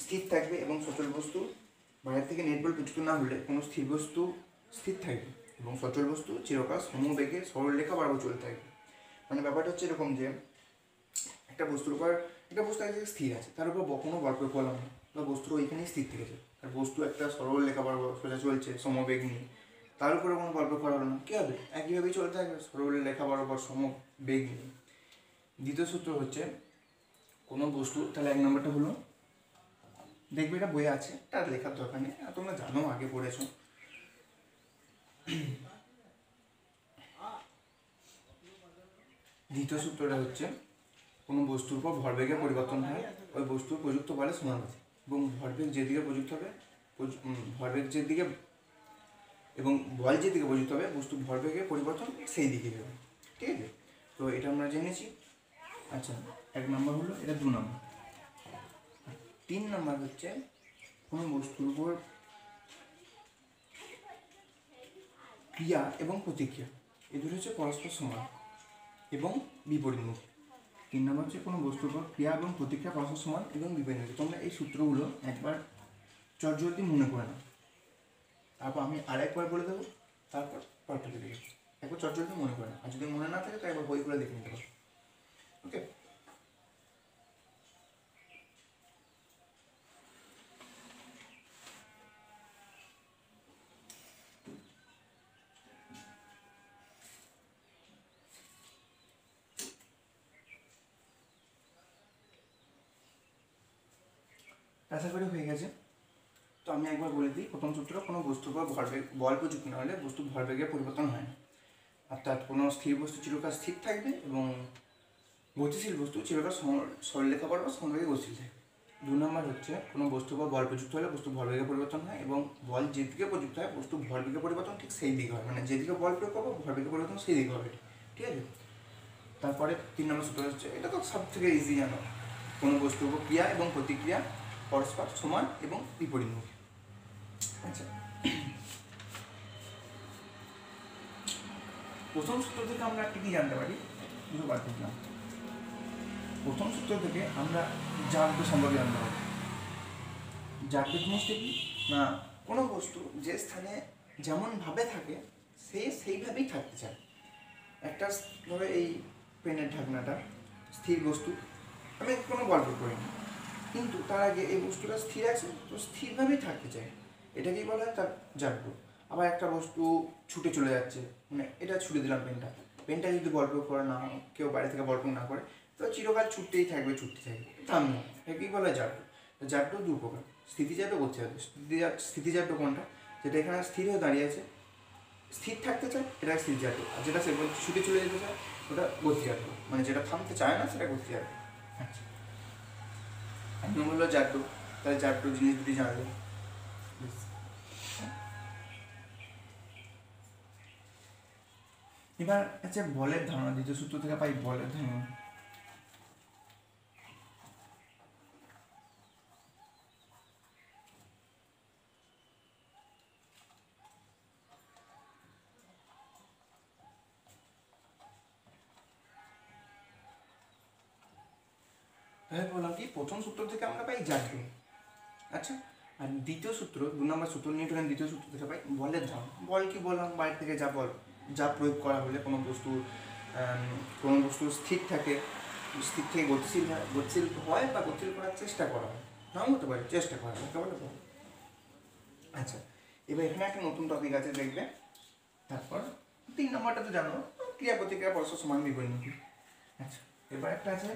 স্থির থাকবে এবং সচল বস্তু বাইরে থেকে নেট বল প্রযুক্ত না হলে কোনো স্থির বস্তু স্থির থাকবে এবং সচল বস্তু চিরকাল সমবেগে সরলরেখা বরাবর চলতে থাকবে। মানে ব্যাপারটা হচ্ছে এরকম যে একটা বস্তুর উপর একটা বস্তু এক জায়গায় স্থির আছে, তার উপর কোনো বল প্রয়োগ করলাম না বা বস্তুর ওইখানেই স্থির থেকেছে, আর বস্তু একটা সরল রেখা বরাবর সোজা চলছে সমবেগ নিয়ে, তার উপরে কোনো বল প্রয়োগ করা হলো না, কী হবে? একইভাবেই চলতে থাকবে সরল রেখা বরাবর সমবেগ নিয়ে। দ্বিতীয় সূত্র হচ্ছে কোনো বস্তু, তাহলে এক নম্বরটা হলো, দেখবে এটা বইয়ে আছে, তার লেখার দরকার নেই, আর তোমরা জানো আগে পড়েছো। দ্বিতীয় সূত্রটা হচ্ছে কোনো বস্তুর উপর ভরবেগের পরিবর্তন হয় ওই বস্তুর প্রযুক্ত বলের সমানুপাতিক, এবং ভরবেগ যেদিকে প্রযুক্ত হবে ভরবেগ যেদিকে এবং বল যেদিকে প্রযুক্ত হবে বস্তু ভরবেগের পরিবর্তন সেই দিকে হবে। ঠিক আছে, তো এটা আমরা জেনেছি। আচ্ছা, এক নম্বর হলো, এটা 2 নম্বর। 3 নম্বর হচ্ছে কোনো বস্তুর উপর ক্রিয়া এবং প্রতিক্রিয়া, এই দুটো হচ্ছে পরস্পর সমান এবং বিপরীতমুখী। 3 নম্বর হচ্ছে কোনো বস্তুর উপর ক্রিয়া এবং প্রতিক্রিয়া পরস্পর সমান এবং বিপরীতমুখী। তোমরা এই সূত্রগুলো একবার চটজলদি মনে করে নাও, তারপর আমি আরেকবার বলে দেবো, তারপর পরটা দেখে একবার চটজলদি মনে করে নাও, আর যদি মনে না থাকে তো একবার বই করে দেখে নিতে পারো। ওকে, আশা করি হয়ে গেছে। তো আমি একবার বলে দিই, প্রথম সূত্র, কোনো বস্তুর উপর ভরবেগ বল প্রযুক্ত না হলে বস্তু ভরবেগের পরিবর্তন হয় না, অর্থাৎ কোনো স্থির বস্তু চিরকাল স্থির থাকবে এবং গতিশীল বস্তু চিরকাল সরলরেখা বরাবর সমবেগে গতিশীল থাকবে। 2 নম্বর হচ্ছে কোনো বস্তুর উপর বল প্রযুক্ত হলে বস্তু ভরবেগের পরিবর্তন হয় এবং বল যেদিকে প্রযুক্ত হয় বস্তু ভরবেগের পরিবর্তন ঠিক সেই দিকে হয়, মানে যেদিকে বল প্রয়োগ করবো ভরবেগের পরিবর্তন সেই দিকে হবে। ঠিক আছে, তারপরে 3 নম্বর সূত্র হচ্ছে, এটা তো সব থেকে ইজি জানো, কোনো বস্তুর উপর ক্রিয়া এবং প্রতিক্রিয়া পরস্পর সমান এবং বিপরীতমুখী। আচ্ছা, প্রথম সূত্র থেকে আমরা একটা কি জানতে পারি, দুটো বাদ দিলাম। প্রথম সূত্র থেকে আমরা জাগ্র সম্পর্কে জানতে পারি। জাগ্র জিনিসটা কি না, কোনো বস্তু যে স্থানে যেমনভাবে থাকে সে সেইভাবেই থাকতে চায়। একটা ধরো এই পেনের ঢাকনাটা স্থির বস্তু, আমি কোনো গল্প করিনি, কিন্তু তার আগে এই বস্তুটা স্থির আছে তো স্থিরভাবেই থাকতে চায়, এটাকেই বলা হয় তার জাগ্র। আবার একটা বস্তু ছুটে চলে যাচ্ছে, মানে এটা ছুটে দিলাম পেনটা যদি বল প্রয়োগ করা না হয়, কেউ বাড়ি থেকে বল প্রয়োগ না করে, তো চিরকাল ছুটতেই থাকবে থামবে না, এটাকেই বলা হয় জাগ্র। জাগ্র 2 প্রকার, স্থিতিজাত ও গতিজাত। স্থিতিজাত কোনটা, যেটা এখানে স্থির হয়ে দাঁড়িয়ে আছে, স্থির থাকতে চায়, এটা স্থিতিজাত। আর যেটা সে ছুটে চলে যেতে চায় ওটা গতিজাত, মানে যেটা থামতে চায় না সেটা গতিজাত। আচ্ছা, এক নম্বর হলো জাগ্র, তাহলে জাগ্র জিনিস দুটি জানলো। এবার আচ্ছা, বলের ধারণা, দ্বিতীয় সূত্র থেকে পাই বলের ধারণা। তাহলে বললাম কি, প্রথম সূত্র থেকে আমরা পাই জাগ্র। আচ্ছা, আর দ্বিতীয় সূত্র, 2 নম্বর সূত্র, নিউটনের দ্বিতীয় সূত্র থেকে পাই বলের ধারণা। বল কি বললাম, বাইরে থেকে যা প্রয়োগ করা হলে কোনো বস্তু স্থির থাকে, স্থির থেকে গতিশীল হয় বা গতিশীল করার চেষ্টা করা হয়, নাও হতে পারে, চেষ্টা করা হয়, বলে বল। আচ্ছা, এবার এখানে একটা নতুন টপিক আছে দেখবে। তারপর 3 নম্বরটা তো জানো, ক্রিয়া প্রতিক্রিয়া পরস্পর সমান বিপরীতমুখী। আচ্ছা, এবার একটা আছে,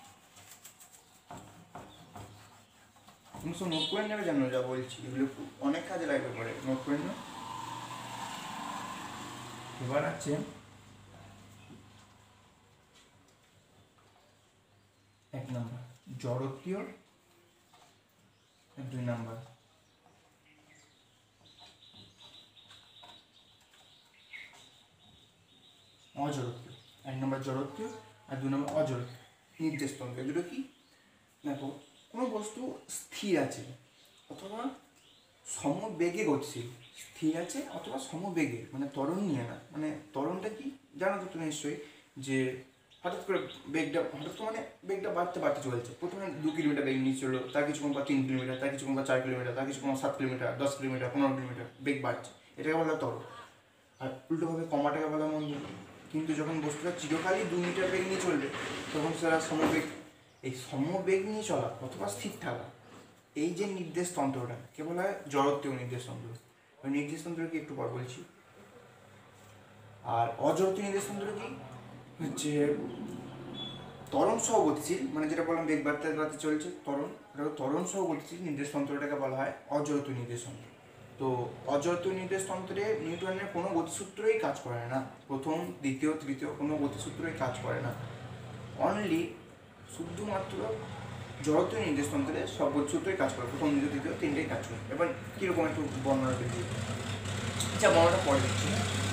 তুমি সব নোট করে নেবে, জানো যা বলছি এগুলো অনেক কাজে লাগবে পরে, নোট করে নেবে। এবার আছে এক নম্বর জড়ত্বীয়, 2 নম্বর অজড়ত্বীয়। 1 নম্বর জড়ত্বীয় আর 2 নম্বর অজড়ত্বীয়। নির্দেশতন্ত্র, এগুলো কি দেখো, কোনো বস্তু স্থির আছে অথবা সমবেগে গতিশীল, স্থির আছে অথবা সমবেগে, মানে ত্বরণ নিয়ে না, মানে ত্বরণটা কি জানো তো তুমি নিশ্চয়ই, যে বেগটা বাড়তে বাড়তে চলছে। প্রথমে 2 কিলোমিটার বেগ নিয়ে চললো, তার কিছুক্ষণ পর 3 কিলোমিটার, তার কিছুক্ষণ পর 4 কিলোমিটার, তার কিছুক্ষণ 7 কিলোমিটার, 10 কিলোমিটার, 15 কিলোমিটার বেগ বাড়ছে, এটাকে বলা হয় ত্বরণ। আর উল্টোভাবে কমাটাকে বলা মন্দন। কিন্তু যখন বস্তুটা চিরকালই 2 মিটার বেগ নিয়ে চলবে তখন সেটা সমবেগ। এই সমবেগ নিয়ে চলা অথবা স্থির থাকা, এই যে নির্দেশ তন্ত্রটা কে বলা হয় জড়ত্বীয় নির্দেশ তন্ত্র। ওই নির্দেশ তন্ত্রকে একটু পর বলছি। আর অজড়ত্বীয় নির্দেশ তন্ত্র কি হচ্ছে ত্বরণ সহ গতিশীল, মানে যেটা বললাম বেগ বাড়তে বাড়তে চলছে ত্বরণ, এটা ত্বরণ সহ গতিশীল নির্দেশ তন্ত্রটাকে বলা হয় অজড়ত্বীয় নির্দেশ তন্ত্র। তো অজড়ত্বীয় নির্দেশ তন্ত্রে নিউটনের কোনো গতিসূত্রই কাজ করে না, প্রথম দ্বিতীয় তৃতীয় কোনো গতিসূত্রই কাজ করে না। অনলি শুধুমাত্র জড়ত্বীয় নির্দেশ তন্ত্রে সব গতিসূত্রই কাজ করে, প্রথম দ্বিতীয় তৃতীয় তিনটেই কাজ করে। এবার কীরকম একটু বর্ণনা দিচ্ছি, আচ্ছা বর্ণনাটা পরে দিচ্ছি।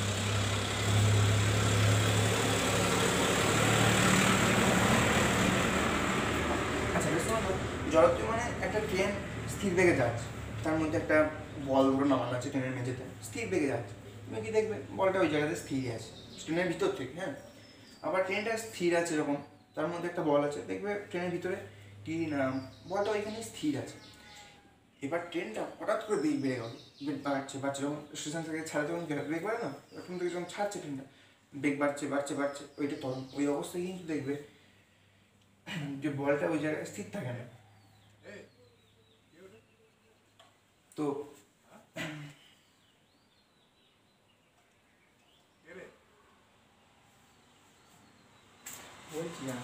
জড়ত্ব মানে একটা ট্রেন স্থির বেগে যাচ্ছে, তার মধ্যে একটা বল ধরো নামানো আছে ট্রেনের মেঝেতে, স্থির বেগে যাচ্ছে, তুমি কি দেখবে বলটা ওই জায়গাতে স্থির আছে ট্রেনের ভিতর থেকে। হ্যাঁ, আবার ট্রেনটা স্থির আছে যখন, তার মধ্যে একটা বল আছে, দেখবে ট্রেনের ভিতরে কি না বলটা ওইখানে স্থির আছে। এবার ট্রেনটা হঠাৎ করে বেগ বেড়ে গেল, বেগ বাড়ছে বাড়ছে, যখন স্টেশন থেকে ছাড়া যখন বেগ বাড়ে না, ট্রেন থেকে যখন ছাড়ছে ট্রেনটা বেগ বাড়ছে বাড়ছে বাড়ছে, ওইটা তখন ওই অবস্থায় কিন্তু দেখবে যে বলটা ওই জায়গায় স্থির থাকে না। তো বলছি না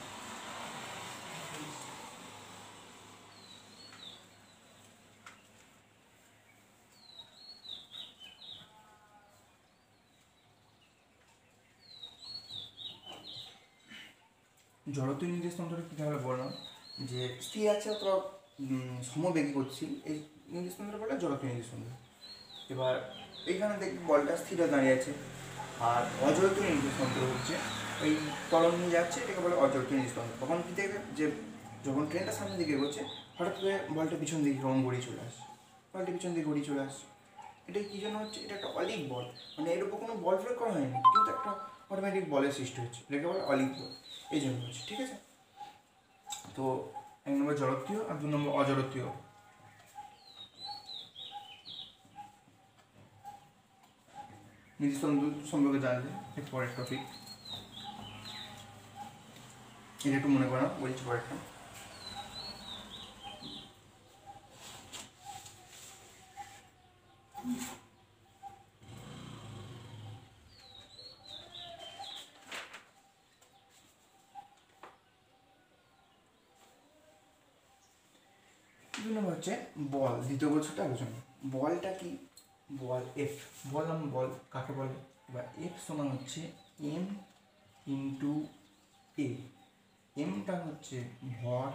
জড়ত্বীয় নির্দেশ তন্ত্রটা কী তাহলে বললাম যে স্থির আছে অথবা সমবেগী গতিশীল, এই নির্দেশ তন্ত্র বলে জড়ত্বীয় নির্দেশ তন্ত্র। এবার এইখানে দেখবি বলটা স্থির দাঁড়িয়ে আছে। আর অজড়ত্বীয় নির্দেশ তন্ত্র হচ্ছে এই ত্বরণ নিয়ে যাচ্ছে, এটাকে বলে অজড়ত্বীয় নির্দেশ তন্ত্র। তখন কী দেখবে যে যখন ট্রেনটা সামনের দিকে এগোচ্ছে হঠাৎ করে বলটা পিছন দিকে রং গড়িয়ে চলে আসছে, বলটা পিছন দিকে গড়িয়ে চলে আসছে। এটা কী জন্য হচ্ছে, এটা একটা অলিক বল, মানে এর উপর কোনো বল প্রয়োগ করা হয়নি, কিন্তু একটা অটোমেটিক বলের সৃষ্টি হচ্ছে, এটাকে বলে অলিক বল, এই জন্য হচ্ছে। ঠিক আছে, তো 1 নম্বর জড়ত্বীয় আর 2 নম্বর অজড়ত্বীয়। নির্দিষ্ট সম্পর্কে জানলে এর পরের টপিক, এটা একটু মনে করা বলছি পরেরটা। হচ্ছে বল, দ্বিতীয় বছরটা আলোচনা। বলটা কি, বল এফ, বললাম বল কাকে বলে। এবার এফ সমান হচ্ছে এম ইন্টু এ। এমটা হচ্ছে ভর,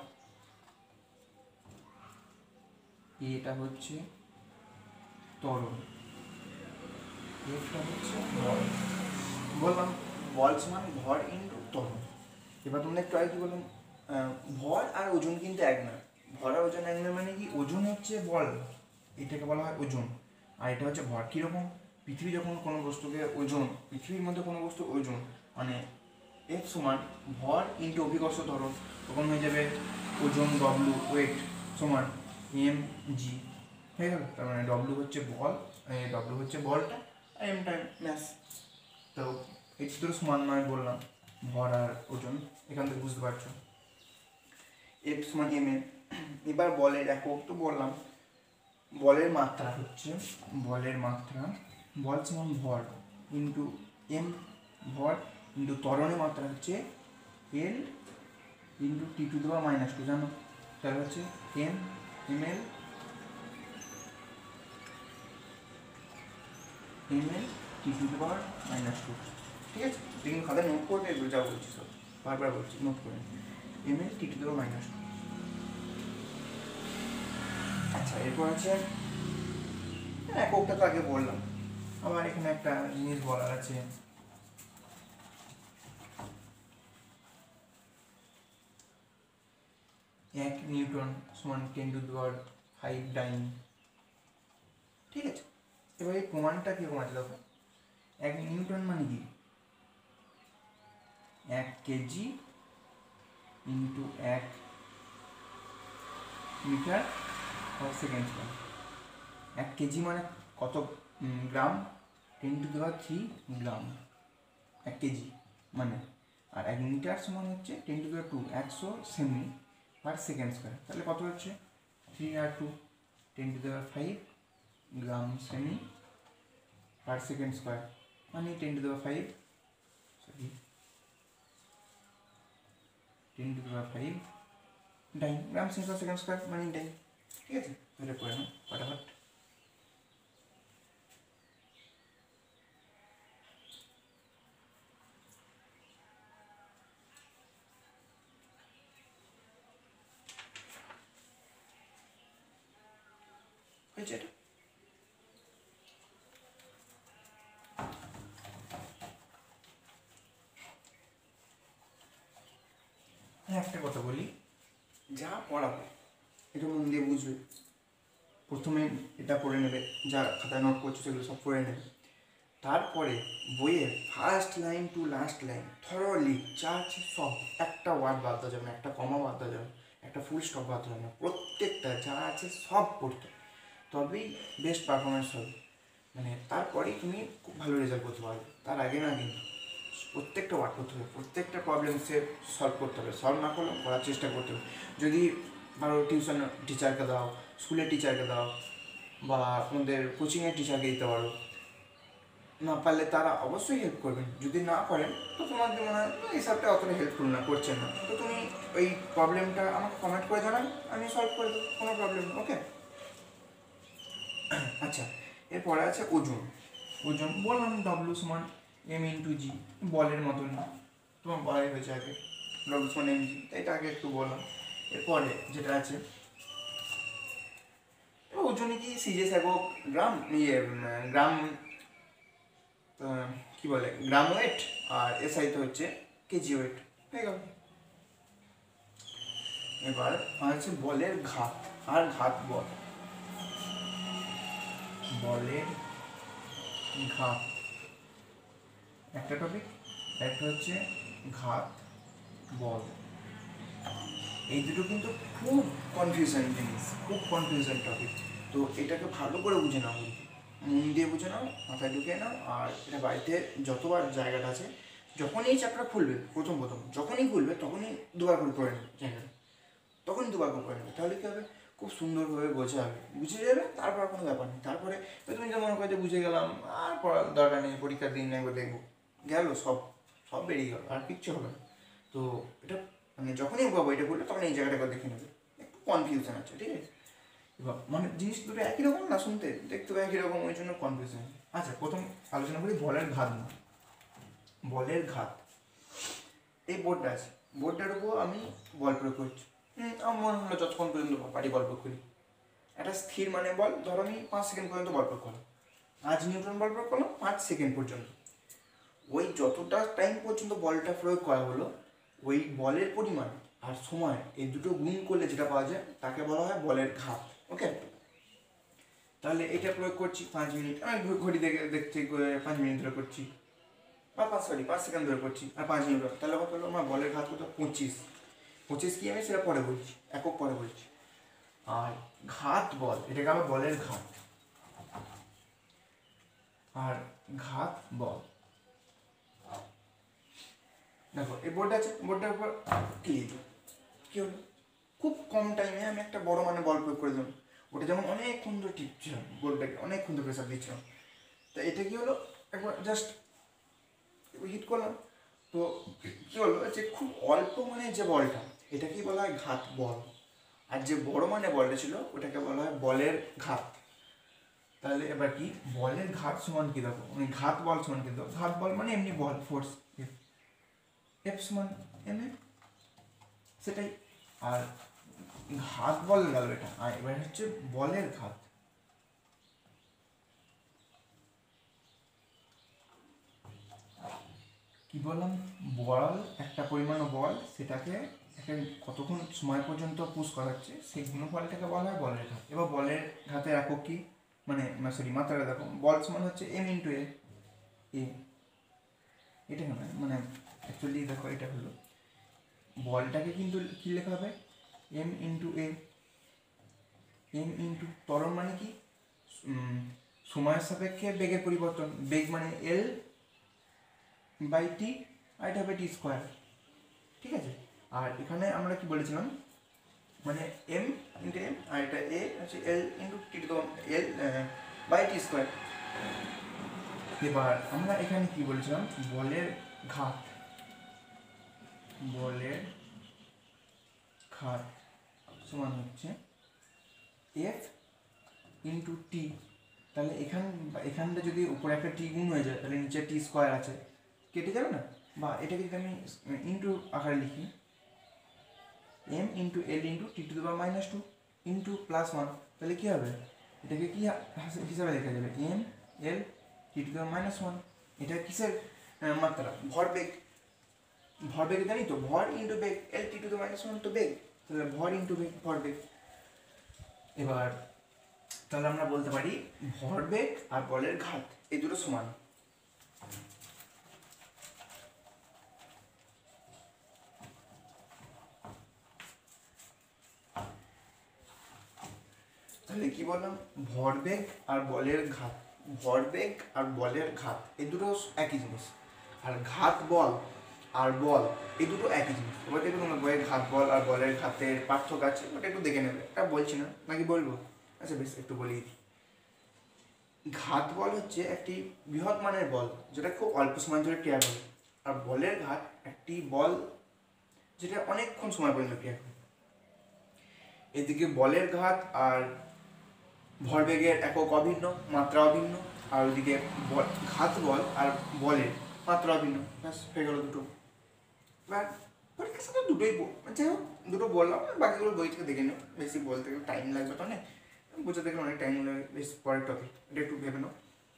এটা হচ্ছে ত্বরণ, এফটা হচ্ছে ভর। বললাম বল সমান ভর ইন্টু ত্বরণ। এবার তোমরা একটু আগে কি বললাম, ভর আর ওজন কিন্তু এক না। ভর আর ওজন এক না মানে কি, ওজন হচ্ছে বল, এটাকে বলা হয় ওজন, আর এটা হচ্ছে ভর। কীরকম, পৃথিবী যখন কোনো বস্তুকে ওজন, পৃথিবীর মধ্যে কোনো বস্তু ওজন মানে এফ সমান ভর ইন্টু অভিকর্ষ ত্বরণ, তখন হয়ে যাবে ওজন ডব্লু ওয়েট সমান এম জি, হয়ে গেল। তার মানে ডব্লু হচ্ছে বল, ডব্লু হচ্ছে বলটা, আর এম টাইম ম্যাস। তো এই দুটো সমান নয় বললাম, ভর আর ওজন, এখান থেকে বুঝতে পারছো। এফ সমান এম এ। এবার বলের একক তো বললাম, বলের মাত্রা হচ্ছে, বলের মাত্রা বল সমান ভর ইন্টু এম, ভর ইন্টু ত্বরণের মাত্রা হচ্ছে L into T to the power minus two, জানো তাহলে হচ্ছে M M L T to the power minus two. ঠিক আছে, কিন্তু খাতায় নোট করবে, এগুলো যা বলছি সব বারবার বলছি, নোট করে M L T to the power minus two. আচ্ছা, এরপর আছে এককটা তো আগে বললাম, আবার এখানে একটা জিনিস বলার আছে, 1 নিউটন সমান 10 টু দি পাওয়ার 5 ডাইন। ঠিক আছে, এবার এই প্রমাণটা কীরকম আছে দেখো। 1 নিউটন মানে কি, 1 KG into 1 metre per second square. 1 KG মানে কত গ্রাম? 10⁻³ গ্রাম 1 কেজি মানে। আর 1 মিটার সমান হচ্ছে 10⁻², 100 সেমি পার সেকেন্ড স্কোয়ার। তাহলে কত হচ্ছে? 3 আর 2 10⁵ গ্রাম সেমি পার সেকেন্ড স্কোয়ার, মানে 10⁵, সরি 10⁵ ডাইন গ্রাম সেমি পার সেকেন্ড স্কোয়ার, মানে ডাইন। ঠিক আছে, এটা করে নাও ফটাফট। হয়েছে এটা? একটা কথা বলি, যা পড়াবো এটা মন দিয়ে বুঝবে। প্রথমে এটা পড়ে নেবে, যা খাতায় নোট করছো সেগুলো সব পড়ে নেবে। তারপরে বইয়ের first line to last line thoroughly যা আছে সব, একটা ওয়ার্ড বাদ দেওয়া যাবে না, একটা কমা বাদ দেওয়া যাবে না, একটা ফুল স্টপ বাদ দেওয়া যাবে না, প্রত্যেকটা যা আছে সব পড়তে, তবেই বেস্ট পারফরমেন্স হবে। মানে তারপরেই তুমি খুব ভালো রেজাল্ট করতে পারবে। তার আগে না, কিন্তু প্রত্যেকটা ওয়ার্ড করতে হবে, প্রত্যেকটা প্রবলেম সে সলভ করতে হবে, সলভ না করলেও করার চেষ্টা করতে হবে। যদি ধরো টিউশন টিচারকে দাও, স্কুলের টিচারকে দাও, বা আপনাদের কোচিংয়ের টিচারকে দিতে পারো, না পারলে তারা অবশ্যই হেল্প করবেন। যদি না করেন তো তোমার মনে হয় হিসাবটা অতটা হেল্পফুল না, করছেন না, তো তুমি ওই প্রবলেমটা আমাকে কমেন্ট করে জানাবে, আমি সলভ করে দেবো, কোনো প্রবলেম নেই। ওকে, আচ্ছা, এরপরে আছে ওজন। ওজন বললাম W সমান m×g, বলের মতন তোমার বলাই হয়েছে আগে, W সমান mg, তাই আগে একটু বললাম। এরপরে যেটা আছে ওজনে কি সিজিএস একক গ্রাম, গ্রাম কি বলে গ্রাম ওয়েট, আর এসআই তো হচ্ছে কেজি ওয়েট, হয়ে গেল। এবার আছে বলের ঘাত আর ঘাত বল। বলের ঘাত একটা টপিক, একটা হচ্ছে ঘাত বল। এই দুটো কিন্তু খুব কনফিউশন জিনিস, খুব কনফিউশন টপিক। তো এটাকে ভালো করে বুঝে নাও, মন দিয়ে বুঝে নাও, মাথায় ঢুকিয়ে নাও। আর এটা বাড়িতে যতবার জায়গাটা আছে, যখনই এই চ্যাপ্টার খুলবে, প্রথম যখনই খুলবে তখনই দুবার করে পড়ে নেবে জায়গাটা, তখনই দুবার করে পড়ে নেবে। তাহলে কী হবে, খুব সুন্দরভাবে বোঝা হবে, বুঝে যাবে। তারপর কোনো ব্যাপার নেই। তারপরে তুমি যেমন মনে করো যে বুঝে গেলাম, আর পড়ার দরকার নেই, পরীক্ষার দিন একবার দেখবো, গেল সব, সব বেরিয়ে গেল, আর কিচ্ছু হবে না। তো এটা মানে যখনই বইটা খুলবে তখন এই জায়গাটা দেখে নেবে, একটু কনফিউশন আছে, ঠিক আছে। এবার মানে জিনিস দুটো একই রকম না, শুনতে দেখতে একই রকম, ওই জন্য কনফিউশন। আচ্ছা, প্রথম আলোচনা করি বলের ঘাত নিয়ে। বলের ঘাত, এই বোর্ডটা আছে, বোর্ডটার উপর আমি বল প্রয়োগ করছি। আমার মনে হলো যতক্ষণ পর্যন্ত পারি বল প্রয়োগ করি। একটা স্থির মানে বল, ধরো আমি 5 সেকেন্ড পর্যন্ত বল প্রয়োগ করলাম, 5 নিউটন বল প্রয়োগ করলাম 5 সেকেন্ড পর্যন্ত। ওই যতটা টাইম পর্যন্ত বলটা প্রয়োগ করা হলো, ওই বলের পরিমাণ আর সময় এই দুটো গুণ করলে যেটা পাওয়া যায় তাকে বলা হয় বলের ঘাত। ওকে, তাহলে এটা প্রয়োগ করছি 5 মিনিট, আমি ঘড়ি দেখছি 5 মিনিট ধরে করছি, বা 5 সেকেন্ড ধরে করছি, আর 5 মিনিট, তাহলে কত হলো আমার বলের ঘাত কত? 25 কি আমি সেটা পরে বলছি, একক পরে বলছি। আর ঘাত বল, এটাকে আবার বলের ঘাত, আর ঘাত বল। দেখো এই বোর্ডটা আছে, বোর্ডটার উপর ক্লিক, কি হলো, খুব কম টাইমে আমি একটা বড় মানে বল প্রয়োগ করে দিলাম। ওটা যেমন অনেকক্ষণ ধরে টিপছিলাম, বোর্ডটাকে অনেকক্ষণ ধরে প্রেসার দিচ্ছিলাম, তা এটা কি হলো, একবার জাস্ট হিট করলাম, তো কি হলো যে খুব অল্প মানে যে বলটা, এটাকেই বলা হয় ঘাত বল। আর যে বড় মানে বলটা ছিল ওটাকে বলা হয় বলের ঘাত। তাহলে এবার কি, বলের ঘাত সমান কি, দেখো মানে ঘাত বল সমান কি, দেখো ঘাত বল মানে এমনি বল, ফোর্স এফ সমান এম এ, সেটাই। আর ঘাত বল গেল এটা, আর এবার হচ্ছে বলের ঘাত। কি বললাম, বল একটা পরিমাণ বল, সেটাকে একটা কতক্ষণ সময় পর্যন্ত পুশ করাচ্ছে, সেই গুণফলটাকে বলা হয় বলের ঘাত। এবার বলের ঘাতের একক কি, মানে সরি মাত্রাটা দেখো, বল সমান হচ্ছে m × a, এটা কেন মানে অ্যাকচুয়ালি দেখো এটা হলো বলটাকে কিন্তু কী লেখা হবে M into A, M into ত্বরণ মানে কি সময়ের সাপেক্ষে বেগের পরিবর্তন, বেগ মানে এল বাই টি, আর এটা হবে টি স্কোয়ার, ঠিক আছে। আর এখানে আমরা কি বলেছিলাম মানে এম ইন্টু এম আর এটা এ হচ্ছে L into T to L by T square. এবার আমরা এখানে কি বলেছিলাম বলের ঘাত, বলের ঘাত সমান হচ্ছে এফ ইন্টু টি, তাহলে এখানটা যদি উপরে একটা টি গুণ হয়ে যায় তাহলে নিচে টি স্কোয়ার আছে, কেটে যাবে না। বা এটাকে যদি আমি ইন্টু আকারে লিখি M into L into T to the power minus two into plus one, তাহলে কী হবে এটাকে কি হিসাবে লেখা যাবে M L T to the power minus one. এটা কিসের মাত্রা ভরবেগ, ভরবেগ জানি তো ভর ইন্টু বেগ, L T to the minus one তো বেগ, তাহলে ভর ইন্টু বেগ ভরবেগ। এবার তাহলে আমরা বলতে পারি ভরবেগ আর বলের ঘাত এই দুটো সমান। তাহলে কি বললাম ভরবেগ আর বলের ঘাত, ভরবেগ আর বলের ঘাত এই দুটো একই জিনিস, আর ঘাত বল আর বল এই দুটো একই জিনিস। এবার দেখো তোমরা বইয়ের ঘাত বল আর বলের ঘাতের পার্থক্য আছে, ওটা একটু দেখে নেবে, এটা বলছি না নাকি বলবো, আচ্ছা বেশ একটু বলি। ঘাত বল হচ্ছে একটি বৃহৎ মানের বল যেটা খুব অল্প সময় ধরে ক্রিয়া করে, আর বলের ঘাত একটি বল যেটা অনেকক্ষণ সময় পর্যন্ত ক্রিয়া করে। এদিকে বলের ঘাত আর ভরবেগের একক অভিন্ন, মাত্রা অভিন্ন, আর ওইদিকে ঘাত বল আর বলের মাত্রা অভিন্ন, ব্যাস হয়ে গেল দুটো। এবার পরীক্ষার সাথে দুটোই যাই হোক দুটো বললাম, বাকিগুলো বই থেকে দেখে নিও, বেশি বলতে গেলে টাইম লাগবে তো অনেক, বুঝতে গেলে অনেক টাইম লাগবে, বেশ পরের টপিক এটা একটু ভেবে নাও।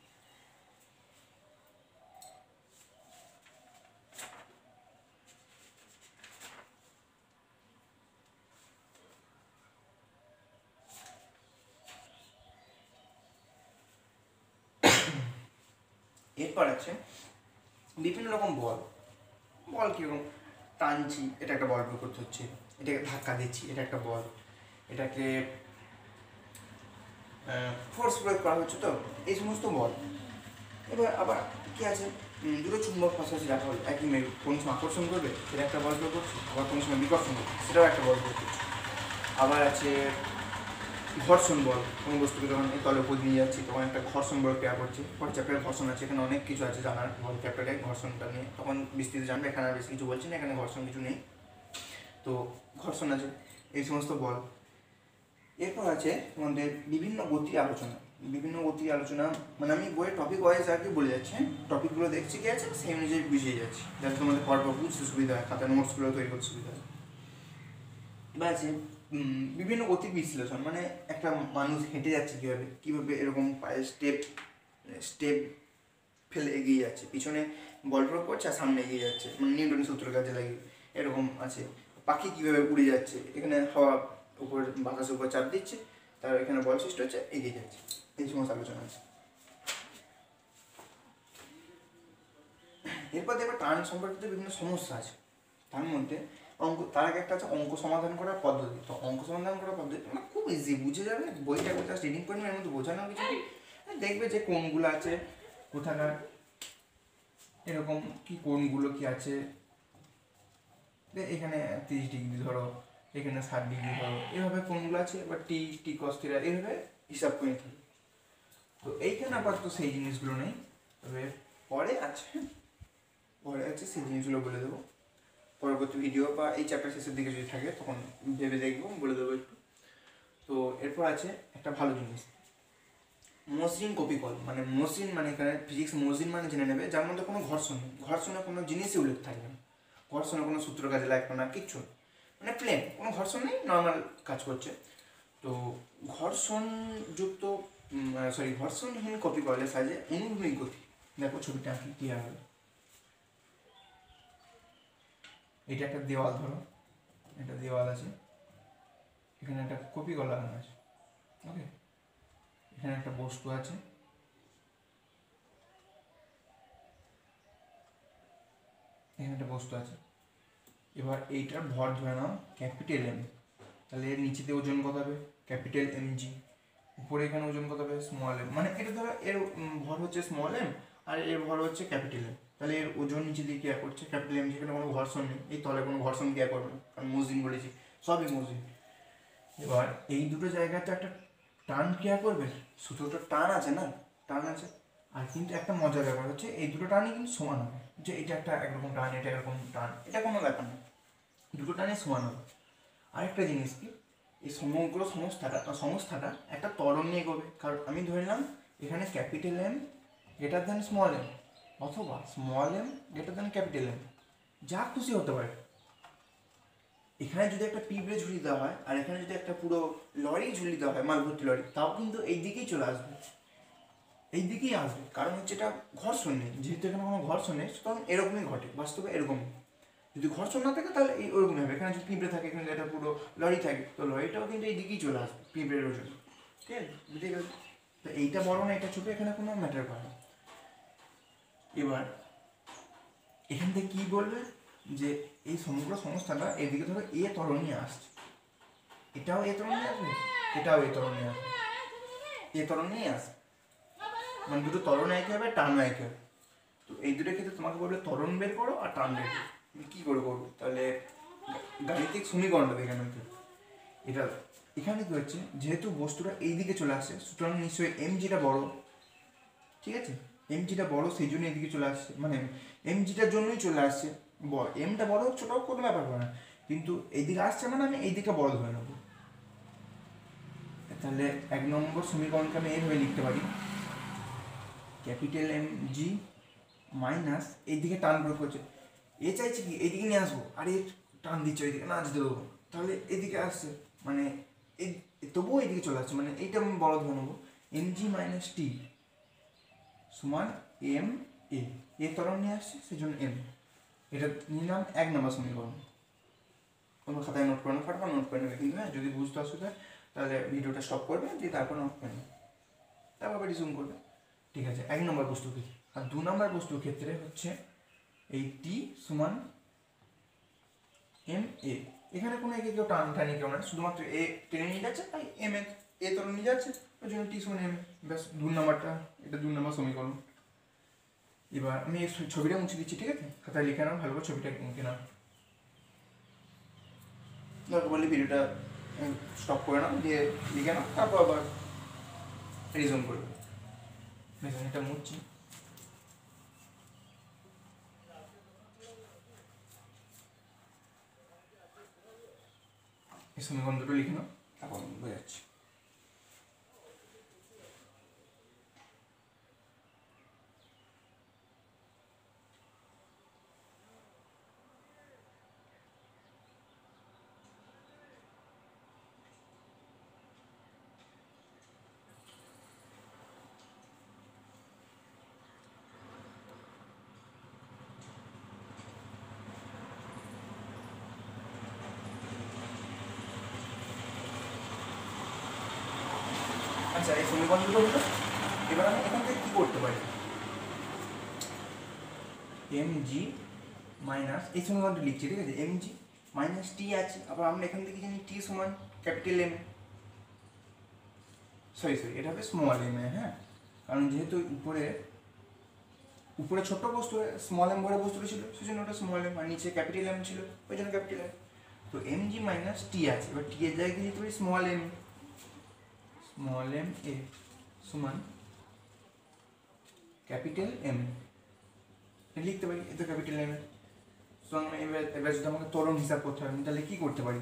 এরপর আছে বিভিন্ন রকম বল, বল কীরকম টানছি এটা একটা বল প্রয়োগ করতে হচ্ছে, এটাকে ধাক্কা দিচ্ছি এটা একটা বল, এটাকে ফোর্স প্রয়োগ করা হচ্ছে, তো এই সমস্ত বল। এবার আবার কী আছে দুটো চুম্বক পাশাপাশি রাখা হলো একই মেরু, কোনো সময় আকর্ষণ করবে সেটা একটা বল প্রয়োগ করছে, আবার কোনো সময় বিকর্ষণ করবে সেটাও একটা বল প্রয়োগ করছে। আবার আছে ঘর্ষণ বল, কোনো বস্তুকে যখন এই তলে উপর নিয়ে যাচ্ছি তখন একটা ঘর্ষণ বল ক্রিয়া করছে, পরে চ্যাপ্টারে ঘর্ষণ আছে, এখানে অনেক কিছু আছে জানার বল চ্যাপ্টারে ঘর্ষণটা নিয়ে, তখন বিস্তৃত জানবে, এখানে আর বেশি কিছু বলছি না, এখানে ঘর্ষণ কিছু নেই, তো ঘর্ষণ আছে এই সমস্ত বল। এরপর আছে তোমাদের বিভিন্ন গতির আলোচনা, বিভিন্ন গতির আলোচনা মানে আমি বইয়ের টপিক ওয়াইজ আর কি বলে যাচ্ছি, টপিকগুলো দেখছি কি আছে সেই অনুযায়ী বুঝিয়ে যাচ্ছি যাতে তোমাদের পরপর বুঝতে সুবিধা হয়, খাতা নোটসগুলো তৈরি করতে সুবিধা হয়। এবার আছে বিভিন্ন গতির বিশ্লেষণ, মানে একটা মানুষ হেঁটে যাচ্ছে কীভাবে কীভাবে এরকম পায়ে স্টেপ স্টেপ ফেলে এগিয়ে যাচ্ছে, পিছনে বল প্রয়োগ করছে আর সামনে এগিয়ে যাচ্ছে, মানে নিউটনের সূত্রের কাজে লাগিয়ে এরকম আছে। পাখি কীভাবে উড়ে যাচ্ছে, এখানে হাওয়া উপর বাতাসের উপর চাপ দিচ্ছে, তার এখানে বল সৃষ্টি হচ্ছে এগিয়ে যাচ্ছে, এই সমস্ত আলোচনা আছে। এরপর দেখবে টান সম্পর্কিত বিভিন্ন সমস্যা আছে, তার মধ্যে তার আগে একটা আছে অঙ্ক সমাধান করার পদ্ধতি। তো অঙ্ক সমাধান করার পদ্ধতি মানে খুব ইজি, বুঝে যাবে, বইটা জাস্ট রিডিং করে নিবে, এর মধ্যে বোঝানো কিছু দেখবে যে কোনগুলো আছে কোথাকার, এরকম কি কোনগুলো কি আছে, এখানে 30 ডিগ্রি ধরো, এখানে 60 ডিগ্রি ধরো, এভাবে কোনগুলো আছে, এবার টি টি কস থিটা এইভাবে হিসাব করে নিতে হবে। তো এইখানে আপাতত সেই জিনিসগুলো নেই, তবে পরে আছে সেই জিনিসগুলো বলে দেবো পরবর্তী ভিডিও বা এই চ্যাপ্টার শেষের দিকে যদি থাকে তখন ভেবে দেখবো, বলে দেবো একটু। তো এরপর আছে একটা ভালো জিনিস মসৃণ কপিকল, মানে মসৃণ মানে এখানে ফিজিক্স মসৃণ মানে জেনে নেবে যার মধ্যে কোনো ঘর্ষণ নেই, ঘর্ষণের কোনো জিনিসই উল্লেখ থাকবে না, ঘর্ষণের কোনো সূত্র কাজে লাগবে না, কিচ্ছু মানে প্লেন, কোনো ঘর্ষণ নেই, নর্মাল কাজ করছে। তো ঘর্ষণহীন কপিকলের সাহায্যে অনুভূমিক গতি, দেখো ছবিটা আঁকি ক্লিয়ার হবে। এটা একটা দেওয়াল, ধরো একটা দেওয়াল আছে, এখানে একটা কপিকল লাগানো আছে, ওকে, এখানে একটা বস্তু আছে, এখানে একটা বস্তু আছে, এবার এইটার ভর ধরে নাও ক্যাপিটাল এম, তাহলে এর নিচেতে ওজন কত হবে ক্যাপিটাল এম জি, উপরে এখানে ওজন কত হবে স্মল এম, মানে এটা ধরো এর ভর হচ্ছে স্মল এম আর এর ভর হচ্ছে ক্যাপিটাল এম, তাহলে এর ওজন নিচে দিয়ে কেয়ার করছে ক্যাপিটাল এম, যেখানে কোনো ঘর্ষণ নেই, এই তলে কোনো ঘর্ষণ কেয়ার করবে না কারণ মসৃণ বলেছি, সবই মসৃণ। এবার এই দুটো জায়গাতে একটা টান কেয়ার করবে, সুতোটা টান আছে না, টান আছে, আর কিন্তু একটা মজার ব্যাপার হচ্ছে এই দুটো টানই কিন্তু সমান হবে, যে এটা একটা একরকম টান এটা একরকম টান, এটা কোনো ব্যাপার না, দুটো টানই সমান হবে। আরেকটা জিনিস কি, এই সমগ্র সংস্থাটা একটা ত্বরণ নিয়ে এগোবে, কারণ আমি ধরে নিলাম এখানে capital M greater than small M, অথবা small M greater than capital M, যা খুশি হতে পারে। এখানে যদি একটা পিঁপড়ে ঝুলিয়ে দেওয়া হয় আর এখানে যদি একটা পুরো লরি ঝুলিয়ে দেওয়া হয়, মালভর্তি লরি, তাও কিন্তু এই দিকেই চলে আসবে, এই দিকেই আসবে, কারণ হচ্ছে এটা ঘর্ষণ নেই, যেহেতু এখানে কোনো ঘর্ষণ নেই সুতরাং এরকমই ঘটে, বাস্তবে এরকমই। যদি ঘর্ষণ না থাকে তাহলে এই ওরকমই হবে, এখানে যদি পিঁপড়ে থাকে এখানে একটা পুরো লরি থাকে, তো লরিটাও কিন্তু এই দিকেই চলে আসবে পিঁপড়ের ওজন, ঠিক আছে, বুঝে গেল? তো এইটা বড় না এটা ছোটো এখানে কোনো ম্যাটার করে না। এবার এখান থেকে কী বলবে যে এই সমগ্র সংস্থাটা এদিকে ধরো এ ত্বরণ নিয়ে আসছে, এটাও এ ত্বরণ নিয়ে আসবে, এটাও এ ত্বরণ নিয়ে আসবে, এ ত্বরণ নিয়ে আসবে, মানে দুটো ত্বরণ একই হবে, টানও একই হবে। তো এই দুটো ক্ষেত্রে তোমাকে বলবে ত্বরণ বের করো আর টান বের করো, তুমি কী করে করবো, তাহলে গাণিতিক সমীকরণটা দেখে নাও। এটা এখানে কী হচ্ছে, যেহেতু বস্তুটা এই দিকে চলে আসছে সুতরাং নিশ্চয়ই এম জিটা বড়, ঠিক আছে, এম জিটা বড় সেই জন্য এদিকে চলে আসছে, মানে এম জিটার জন্যই চলে আসছে, এমটা বড় হোক ছোটো হোক কোনো ব্যাপার করে না, কিন্তু এইদিকে আসছে মানে আমি এই দিকে বড় ধরে নেবো। তাহলে 1 নম্বর সমীকরণকে আমি এইভাবে লিখতে পারি, ক্যাপিটাল এম জি মাইনাস এইদিকে টান প্রয়োগ করছে, এ চাইছে কি এইদিকে নিয়ে আসবো, আর এ টান দিচ্ছে ওইদিকে না আসতে দেবো, তাহলে এদিকে আসছে মানে তবুও এইদিকে চলে আসছে, মানে এইটা আমি বড় ধরে নেবো, এম জি মাইনাস টি সমান এম এ ত্বরণ নিয়ে আসছে সেই জন্য এম, এটা নিলাম 1 নম্বর সমীকরণ। কোনো খাতায় নোট করে না, ফাটফাট নোট করে নেবে কিন্তু, হ্যাঁ যদি বুঝতে অসুবিধা তাহলে ভিডিওটা স্টপ করবে, দিয়ে তারপর নোট করে নেবে, তারপর রিজুম করবে, ঠিক আছে। 1 নম্বর বস্তুর ক্ষেত্রে, আর 2 নম্বর বস্তুর ক্ষেত্রে হচ্ছে এই টি সমান এম এ, এখানে কোনো একে কেউ টানি কেউ না, শুধুমাত্র এ টেনে নিয়ে যাচ্ছে তাই এম এ ত্বরণ নিয়ে যাচ্ছে ওই জন্য টি সমান এম, ব্যাস 2 নম্বরটা, এটা 2 নম্বর সমীকরণ। এবার আমি এই ছবিটা মুছে দিচ্ছি, ঠিক আছে, খাতায় লিখে নাও, ভালো করে ছবিটা এঁকে নাও, দরকার বললে ভিডিওটা স্টপ করে নাও, দিয়ে লিখে নাও, তারপর আবার রিজুম করবে। দেখুন এটা মুছছি, এই সমীকরণ দুটো লিখে নাও, তারপর বোঝাচ্ছি। আচ্ছা এই সমীকরণ দুটো হলো, এবার আমি এখান থেকে কী করতে পারি, এম জি মাইনাস এই সমীকরণটা লিখছি, ঠিক আছে, এম জি মাইনাস টি আছে, আবার আমরা এখান থেকে জানি টি সমান ক্যাপিটাল এম, সরি এটা হবে স্মল এম এ, হ্যাঁ, কারণ যেহেতু উপরে ছোট্ট বস্তু স্মল এম ভরে বস্তুটা ছিল সেই জন্য ওটা স্মল এম, আর নিচে ক্যাপিটাল এম ছিল ওই জন্য ক্যাপিটাল এম, তো এম জি মাইনাস টি আছে, এবার টি এর জায়গায় দিতে পারি স্মল এম এ সমান ক্যাপিটাল এম লিখতে পারি, এ তো ক্যাপিটাল এম, সুতরাং এবার যদি আমাকে ত্বরণ হিসাব করতে হবে তাহলে কী করতে পারি,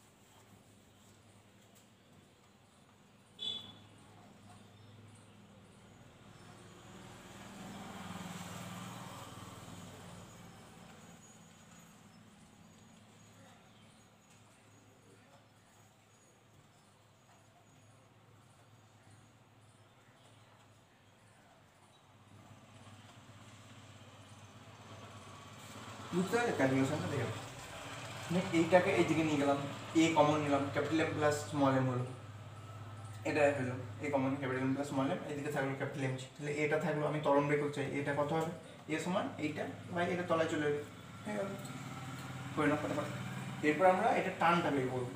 বুঝতে পারলে ক্যালকুলেশনটা দেখে, মানে এইটাকে এইদিকে নিয়ে গেলাম, এ কমন নিলাম, capital M plus small M হলো, এটা হলো A common, capital M plus small M, এদিকে থাকলো ক্যাপিটাল এম, তাহলে এটা থাকলো, আমি ত্বরণ বের করতে চাই, এটা কত হবে, এ সমান এইটা ভাই এটা তলায় চলে যাবে, হয়ে গেল, করে না ফটাফট। এরপর আমরা এটা টানটা বের করবো,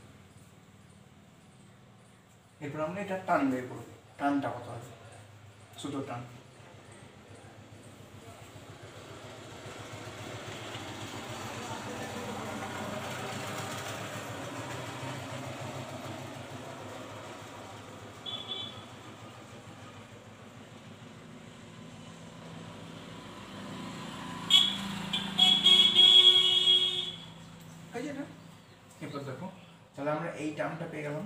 এরপর আমরা এটা টান বের করবো, টানটা কত হবে, শুধু টান। না, এরপর দেখো তাহলে আমরা এই টার্মটা পেয়ে গেলাম।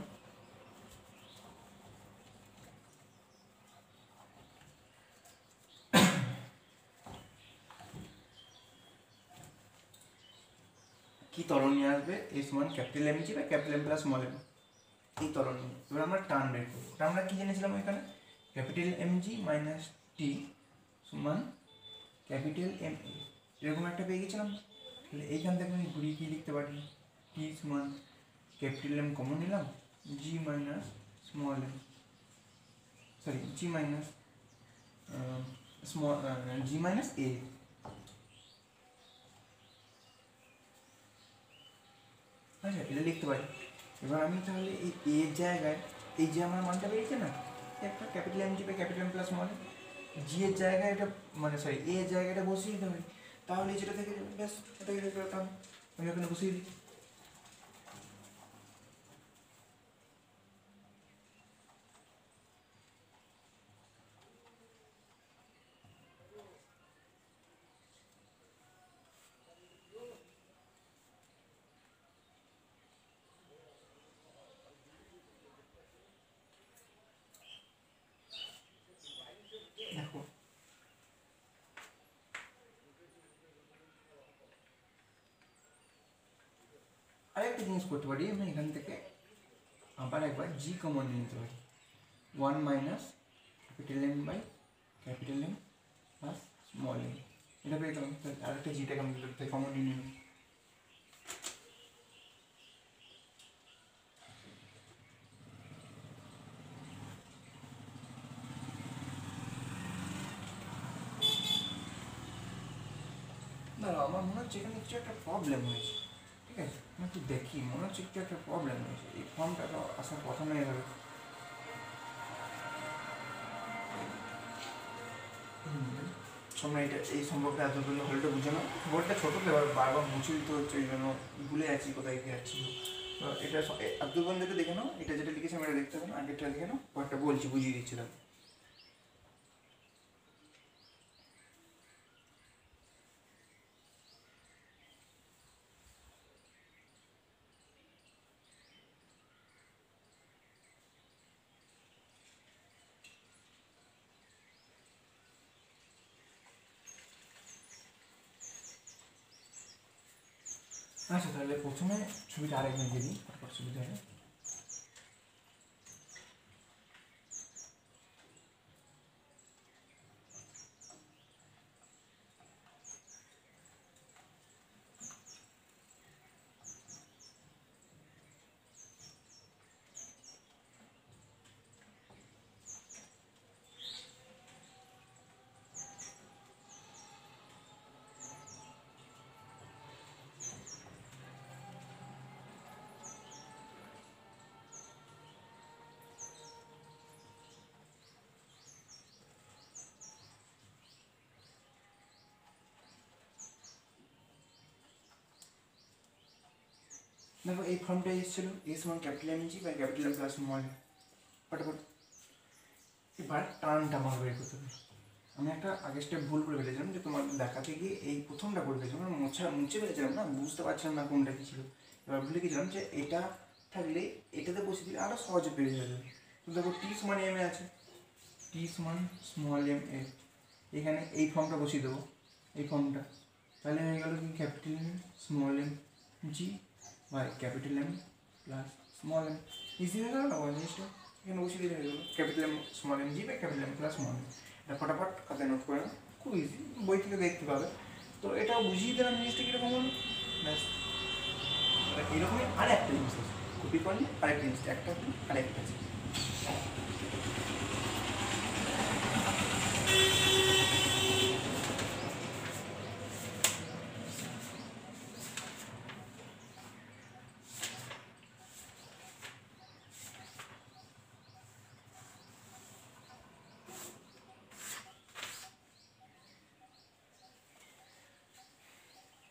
কি ত্বরণ নিয়ে আসবে, এই সমান ক্যাপিটাল এম জি বা capital M plus small M, এই ত্বরণ নিয়ে এবার আমরা টার্ন বের করবো। ওটা আমরা কি জেনেছিলাম এখানে, capital M G minus T সমান ক্যাপিটাল এম এ, এরকম একটা পেয়ে গেছিলাম। তাহলে এইখান থেকে আমি ঘুরিয়ে কি লিখতে পারি, টি সমান ক্যাপিটাল এম কমন নিলাম, G minus small M, sorry G minus small G minus A. আচ্ছা এটা লিখতে পারি। এবার আমি তাহলে এই এর জায়গায় এই যে আমার মানটা বেরিয়েছে না, একটা ক্যাপিটাল এম জি বা capital M plus small M, G এর জায়গায় এটা মানে সরি এ এর জায়গাটা বসিয়ে দিতে হবে, তাহলে যেটা থেকে যাবে ব্যাস, এটাকে দেখতে পেতাম। আমি ওখানে বসিয়ে দিই। দেখো আরেকটা জিনিস করতে পারি, আমি এখান থেকে আবার একবার জি কমন নিয়ে নিতে পারি, one minus capital M by capital M plus small M, এটা পেয়ে গেলাম। আরেকটা জিটাকে আমি কমন নিয়ে নিলাম। দাঁড়াও আমার মনে হচ্ছে এখানে কিছু একটা প্রবলেম হয়েছে, ঠিক আছে আমি একটু দেখি, মনে হচ্ছে কিছু একটা প্রবলেম হয়েছে, এই ফর্মটা তো আসার কথা নয় এভাবে। তোমরা এটা এই সম্পর্কে এতগুলো হলটা বুঝে নাও, বোর্ডটা ছোটো তো এবার বারবার মুছে দিতে হচ্ছে, ওই জন্য ভুলে যাচ্ছি কোথায় কি যাচ্ছি। এটা আব্দুল বন্ধুকে দেখে নাও, এটা যেটা লিখেছে আমি এটা দেখতে হবে না, আগেরটা লিখে নাও, পরটা বলছি বুঝিয়ে দিচ্ছিলাম। আচ্ছা তাহলে প্রথমে ছবিটা আরেকবার দিয়ে দিই, তারপর সুবিধা হবে। দেখো এই ফর্মটা এসেছিল, এ সমান capital M G by capital M plus small M, ফটাফট এবার টার্নটা আমার বের করতে হবে। আমি একটা আগের স্টেপ ভুল করে ফেলেছিলাম, যে তোমার দেখাতে গিয়ে এই প্রথমটা করে ফেলেছিলাম, আমরা মুছে ফেলেছিলাম না, বুঝতে পারছিলাম না কোনটা কী ছিল। এবার ভুলে গেছিলাম যে এটা থাকলে এটাতে বসে দিলে আরও সহজে পেরে যাবে। তো দেখো টি সমান এম এ আছে, টি সমান স্মল এম এ, এখানে এই ফর্মটা বসিয়ে দেবো, এই ফর্মটা, তাহলে হয়ে গেল কি capital M small M G by capital M plus small M, easy হয়ে গেল না জিনিসটা, এখানে বসিয়ে দিলে হয়ে গেলো capital M small M G by capital M plus small M. এটা ফটাফট খাতায় নোট করে নাও, খুব ইজি, বই থেকে দেখতে পাবে। তো এটা বুঝিয়ে দিলাম জিনিসটা কীরকম হলো, ব্যাস। এরকমই আর একটা জিনিস আছে, কপি করলে আরেকটা জিনিস, একটা আরেকটা আছে।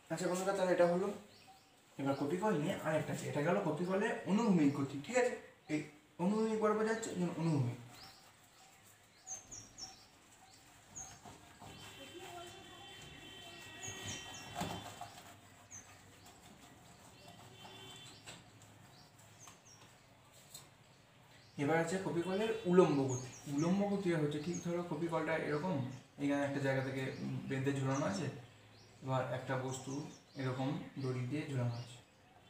আচ্ছা বন্ধুরা, তাহলে এটা হলো। এবার কপি কল নিয়ে আরেকটা আছে, এটা গেল কপি কলের অনুভূমিক গতি। ঠিক আছে, এই অনুভূমিক বরাবর যাচ্ছে, অনুভূমিক। এবার আছে কপি কলের উলম্ব গতি। উলম্ব গতি হচ্ছে, ঠিক ধরো কপি কলটা এরকম, এখানে একটা জায়গা থেকে বেঁধে ঝুলানো আছে, এবার একটা বস্তু এরকম দড়ি দিয়ে ঝুলানো আছে।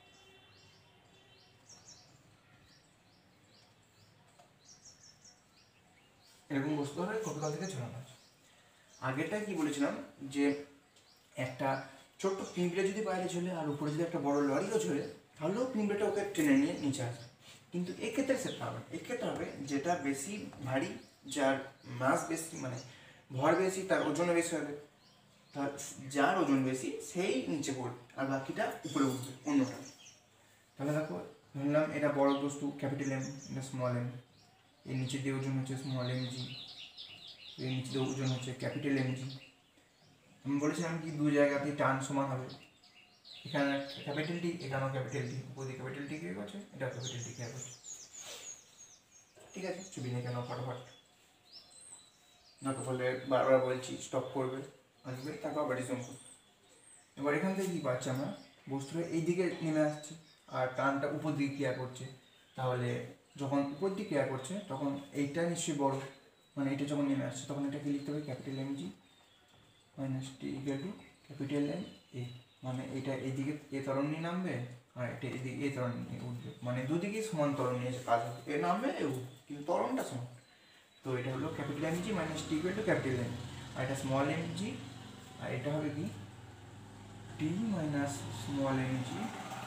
এরকম বস্তু ধরে কপি কল থেকে ঝুলানো আছে। আগেরটা কি বলেছিলাম, যে একটা ছোট্ট পিঁপড়ে যদি বাইরে ঝোলে আর উপরে যদি একটা বড় লরিও ঝোলে, তাহলেও পিঁপড়েটা ওকে টেনে নিয়ে নিচে আসবে। কিন্তু এক্ষেত্রে সেটা হবে, এক্ষেত্রে হবে যেটা বেশি ভারী, যার মাস বেশি, মানে ভর বেশি, তার ওজন বেশি হবে, তার যার ওজন বেশি সেই নিচে পড়বে আর বাকিটা উপরে উঠবে অন্যটা। তাহলে দেখো, ধরলাম এটা বড় বস্তু ক্যাপিটাল এম, এটা স্মল এম, এর নিচে দিয়ে ওজন হচ্ছে স্মল এম জি, এর নিচে দিয়ে ওজন হচ্ছে ক্যাপিটাল এম জি। আমি বলেছিলাম কি দু জায়গাতেই টান সমান হবে, এখানে ক্যাপিটাল টি, এখানেও ক্যাপিটাল টি, উপরে ক্যাপিটাল টি কে করছে, এটা ক্যাপিটাল টি কে করছে। ঠিক আছে, ছবি নিয়ে কেন ফটাফট, নাটক হলে বারবার বলছি স্টপ করবে, আসবে, তারপর আবার রিজুম করবে। এবার এখান থেকে কী পাচ্ছি আমরা, বস্তুটা এই দিকে নেমে আসছে আর টানটা উপর দিকে ক্রিয়া করছে। তাহলে যখন উপর দিকে ক্রিয়া করছে তখন এইটা নিশ্চয়ই বড়, মানে এটা যখন নেমে আসছে তখন এটাকে লিখতে হবে capital M G minus T equal to capital M A. মানে এটা এইদিকে এ ত্বরণ নিয়ে নামবে আর এটা এদিকে এ ত্বরণ নিয়ে উঠবে, মানে দুদিকেই সমান ত্বরণ নিয়ে কাজ হবে, এ নামবে এ উঠবে, কিন্তু ত্বরণটা সমান। তো এটা হলো capital M G minus T equal to capital M, আর এটা স্মল এম জি, আর এটা হবে কি T minus small M G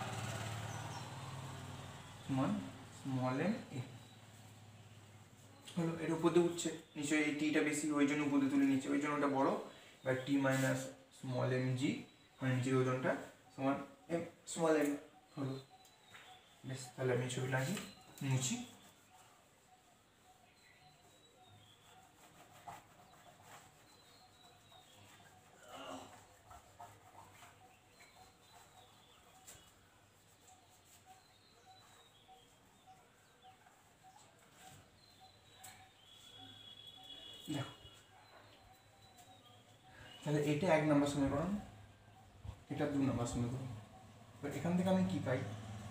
সমান স্মল এম এ। হলো, এর উপর দিয়ে উঠছে নিশ্চয়ই, এই টিটা বেশি ওই জন্য উপর দিয়ে তুলে নিচ্ছে, ওই জন্য ওটা বড়। এবার T minus small M G, মানে নিচের ওজনটা সমান এম স্মল এম হলো। বেশ, তাহলে আমি ছবিটা আঁকি, মুছি। দেখো, তাহলে এটা 1 নম্বর সমীকরণ, এটা 2 নম্বর সমীকরণ। এবার এখান থেকে আমি কি পাই,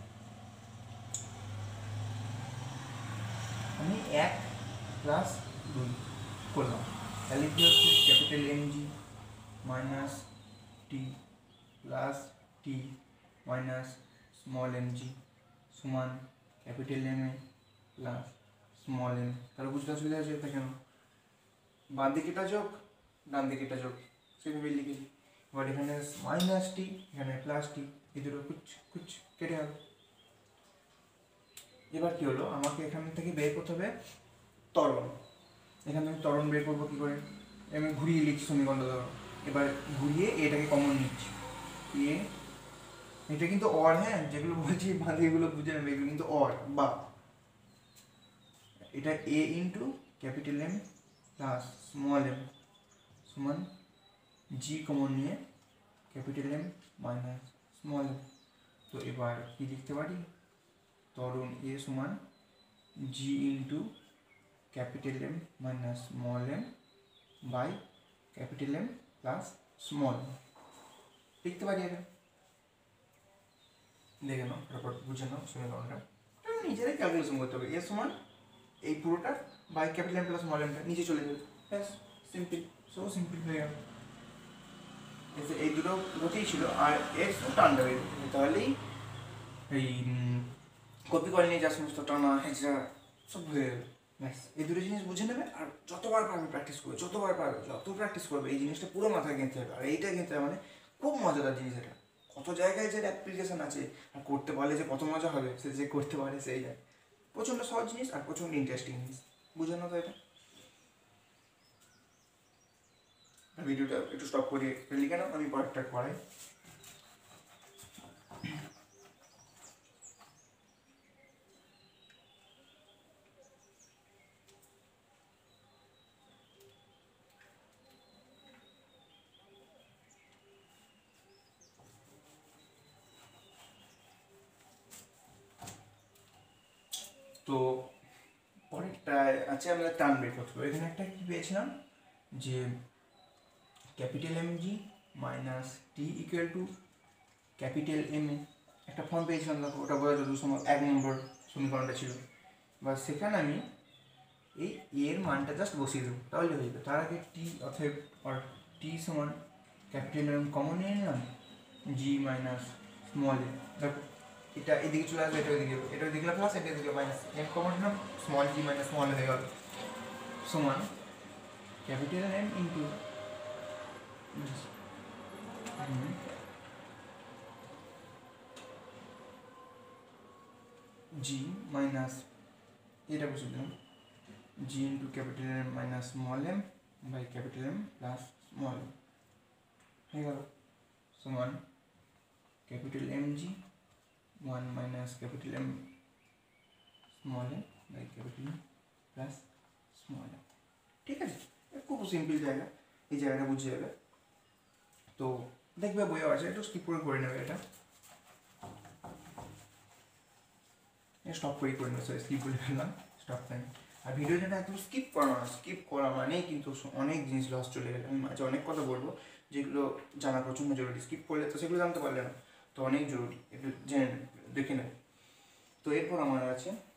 আমি 1 প্লাস 2 করলাম, তাহলে কি হচ্ছে capital M G minus T plus T minus small M G সমান capital M A plus small M. তাহলে বুঝতে অসুবিধা হচ্ছে এটা কেন, বাঁ দিকেটা যোগ ডান দিকেটা যোগ, সেভাবে লিখে দিই। এবার এখানে মাইনাস টি, এখানে প্লাস টি, এই দুটো কুচ কুচ কেটে হবে। এবার কি হলো, আমাকে এখান থেকে বের করতে হবে ত্বরণ। এখান থেকে ত্বরণ বের করবো কী করে, আমি ঘুরিয়ে লিখছি সমীকরণটা ধরো, এবার ঘুরিয়ে এটাকে কমন নিচ্ছি, এ এটা কিন্তু অর, হ্যাঁ যেগুলো বলছি বাঁধে এগুলো বুঝে নেবে, এগুলো কিন্তু অর বা, এটা A into capital M plus small M সমান জি কমন নিয়ে capital M minus small M. তো এবার কি লিখতে পারি, ত্বরণ এ সমান G into capital M minus small M by capital M plus small M লিখতে পারি। এটা দেখে নাও, তারপর বুঝে নাও সমীকরণটা, নিজেরাই ক্যালকুলেশন করতে হবে। এর সমান এই পুরোটা by capital M plus small এমটা নিচে চলে যাবে, ব্যাস সিম্পল, সো সিম্পল হয়ে গেল। এই দুটো গতিই ছিল, আর এর টানটা বের করতে হবে, তাহলেই এই কপি কল নিয়ে যা সমস্ত টানা হেঁচড়া সব হয়ে যাবে। ব্যাস এই দুটো জিনিস বুঝে নেবে, আর যতবার পারবে প্র্যাকটিস করবে, যতবার পারবে যত প্র্যাকটিস করবে এই জিনিসটা পুরো মাথায় কিনতে হবে। আর এইটা কিনতে হবে মানে খুব মজাদার জিনিস, এটা কত জায়গায় যে অ্যাপ্লিকেশন আছে, আর করতে পারলে যে কত মজা হবে সে যে করতে পারে সেই যায়। প্রচণ্ড সহজ জিনিস আর প্রচণ্ড ইন্টারেস্টিং জিনিস, বুঝে নাও তো এটা। ভিডিওটা একটু স্টপ করে লিখে নাও, আমি পরেরটা করাই। একটা আছে আমরা টার্ম বের করতে পারবো। এখানে একটা কী পেয়েছিলাম যে capital M G minus T equal to capital M A একটা ফর্ম পেয়েছিলাম, দেখো ওটা বোঝা যত সম্ভব 1 নম্বর সমীকরণটা ছিল। বা সেখানে আমি এই এর মানটা জাস্ট বসিয়ে দেবো, তাহলে হয়ে যাবে। তার আগে টি অথব আর টি সমান ক্যাপিটাল এম কমন নিয়ে নিলাম, জি মাইনাস স্মল এ, দেখো এটা এদিকে চলে আসবে, এটা ওইদিকে, এটা ওইদিকে প্লাস, এটা এদিকে মাইনাস, এম কমন নিলাম, স্মল জি মাইনাস স্মল হয়ে গেল সমান capital M into G minus, এটা বসে দিলাম G into capital M minus small M by capital M plus small M হয়ে গেল সমান capital M G 1 minus capital M small M by capital M plus small M. ঠিক আছে, খুব simple জায়গা, এই জায়গাটা বুঝে যাবে। তো দেখবে বইও আছে, একটু স্কিপ করে নেবে, এটা স্টপ করে নেবে, সরি স্কিপ করে ফেললাম, স্টপ টাইম। আর ভিডিও যেটা একদম স্কিপ করা মানেই কিন্তু অনেক জিনিস লস চলে গেলে। আমি মাঝে অনেক কথা বলবো যেগুলো জানা প্রচণ্ড জরুরি, স্কিপ করলে তো সেগুলো জানতে পারলে না, তো অনেক জরুরি, একটু জেনে দেখে নেবে। তো এরপর আমার আছে